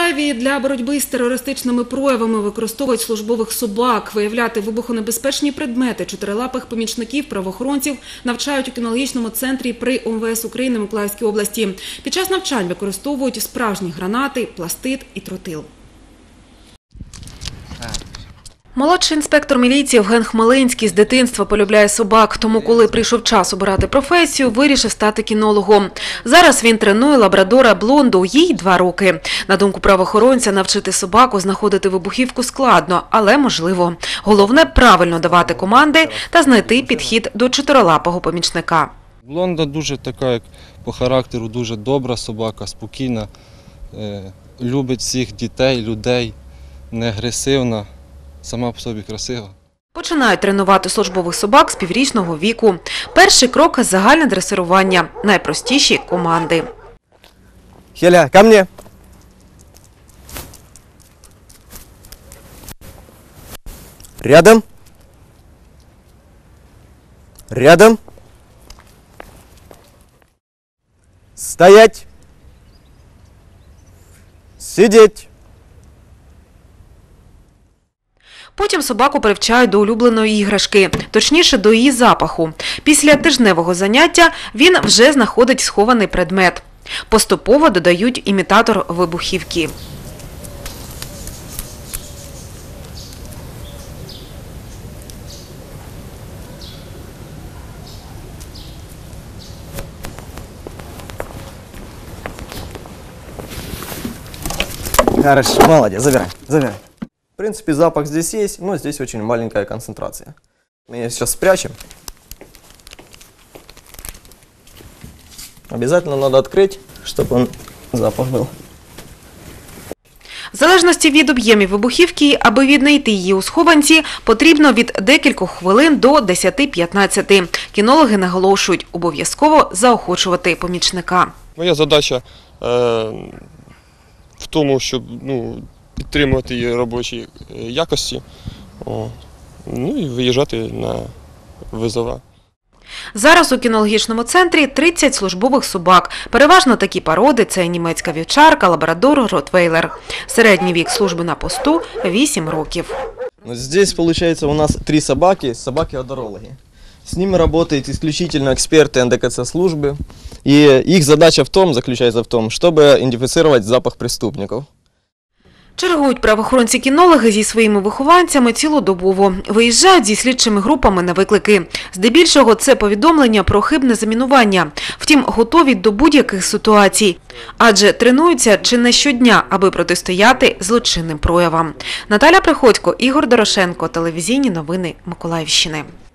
Миколаєві для боротьби з терористичними проявами використовують службових собак. Виявляти вибухонебезпечні предмети чотирилапих помічників правоохоронців навчають у кінологічному центрі при МВС України Миколаївській області. Під час навчань використовують справжні гранати, пластид і тротил. Молодший інспектор міліції Євген Хмелинський з дитинства полюбляє собак, тому коли прийшов час обирати професію, вирішив стати кінологом. Зараз він тренує лабрадора Блонду, їй 2 роки. На думку правоохоронця, навчити собаку знаходити вибухівку складно, але можливо. Головне – правильно давати команди та знайти підхід до чотирилапого помічника. Блонда дуже така, як по характеру, дуже добра собака, спокійна, любить всіх дітей, людей, не агресивна. Сама по собі красива. Починають тренувати службових собак з 5-річного віку. Перший крок – загальне дресирування. Найпростіші – команди. Хеля, ко мне. Рядом. Рядом. Стоять. Сидеть. Потім собаку привчають до улюбленої іграшки, точніше до її запаху. Після тижневого заняття він вже знаходить схований предмет. Поступово додають імітатор вибухівки. Хорошо, молодец, забирай, забирай. В принципе, запах здесь есть, но здесь очень маленькая концентрация. Мы ее сейчас спрячем. Обязательно надо открыть, чтобы запах был. В залежності від об'ємів вибухівки, аби віднайти її у схованці, потрібно від декількох хвилин до 10-15. Кінологи наголошують, обов'язково заохочувати помічника. Моя задача в тому, щоб підтримувати її робочі якості, і виїжджати на визова. Зараз у кінологічному центрі 30 службових собак. Переважно такі породи – це німецька вівчарка, лабрадор, ротвейлер. Середній вік служби на посту – 8 років. Здесь, получается, у нас 3 собаки, собаки-одорологи. С ними работают исключительно эксперты НДКЦ службы. И их задача заключается в том, чтобы идентифицировать запах преступников. Чергують правоохоронці-кінологи зі своїми вихованцями цілодобово. Виїжджають зі слідчими групами на виклики. Здебільшого це повідомлення про хибне замінування. Втім, готові до будь-яких ситуацій. Адже тренуються чи не щодня, аби протистояти злочинним проявам. Наталя Приходько, Ігор Дорошенко. Телевізійні новини Миколаївщини.